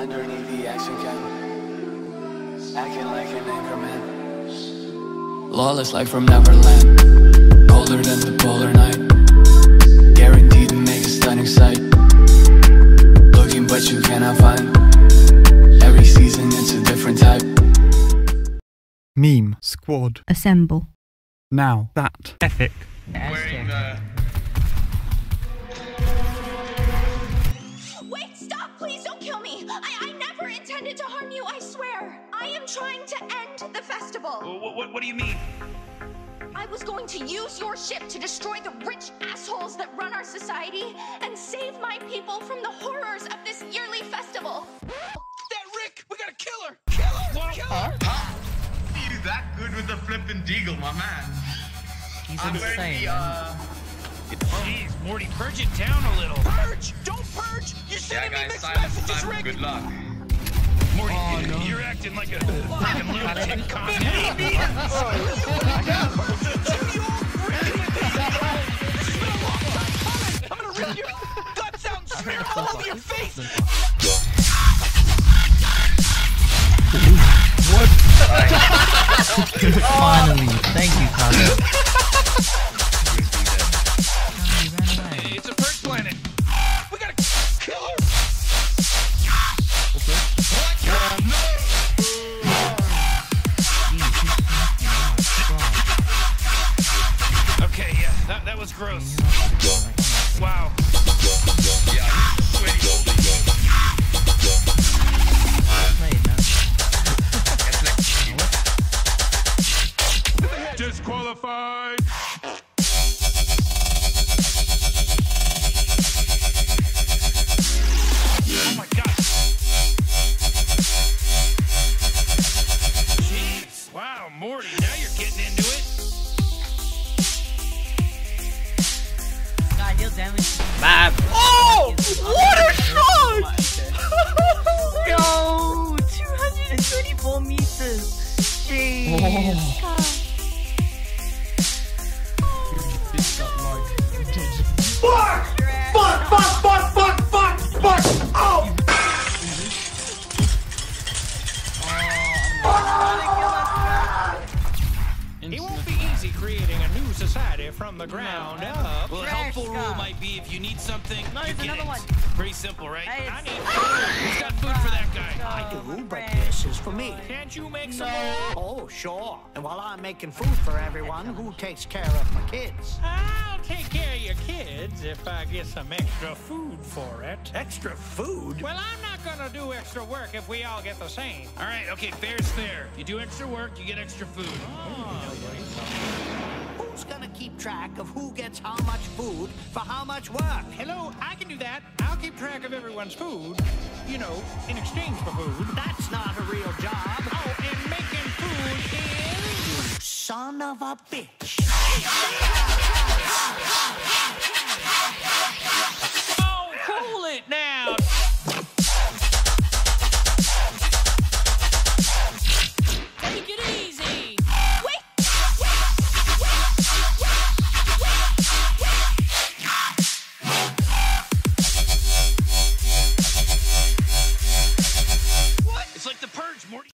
underneath the action cam, acting like an anchorman. Lawless like from Neverland, colder than the polar night, guaranteed to make a stunning sight. Looking but you cannot find, every season it's a different type. Meme squad. Assemble. Now that epic. Wearing the... Wait, stop! Please don't kill me! I never intended to harm you, I swear! I am trying to end the festival! What do you mean? I was going to use your ship to destroy the rich assholes that run our society and save my people from the horrors of this yearly festival! That Rick! We gotta kill her! Kill her! Kill her! Huh? You that good with the flippin' deagle, my man. He's I'm insane. wearing the, Jeez, Morty, purge it down a little. Purge! Don't purge! You're sending me mixed messages, Rick! Good luck. Morty, you're acting like a fucking little chick cock now. I'm gonna rip your guts out and smear it all over your face! What? Finally, thank you, Carter. It's a purge planet. We gotta kill her! Okay, yeah, that was gross. Wow. Yeah, sweaty. Disqualified. Oh my god. Jeez. Wow, Morty, now you're getting into it. God, he'll damage. Oh! What a shot! Yo, 224 meters. Jeez. Fuck! Fuck! Fuck! Fuck! Fuck! Fuck! Fuck! Oh! It won't be easy creating a new society from the ground up. Well, a helpful rule might be if you need something, No, you there's get another it. one. Pretty simple, right? Hey, I it's- need food. Who's got food for that guy? I do, but this is for me. Can't you make some Oh, sure. And while I'm making food for everyone, who takes care of my kids? I'll take care of your kids if I get some extra food for it. Extra food? Well, I'm not gonna do extra work if we all get the same. All right, okay, fair's fair. You do extra work, you get extra food. Who's gonna keep track of who gets how much food for how much work? Hello, I can do that. I'll keep track of everyone's food, you know, in exchange for food. That's not a real job. Oh, and making food is... Son of a bitch. Oh, cool it now. Take it easy. What? It's like the purge, Morty.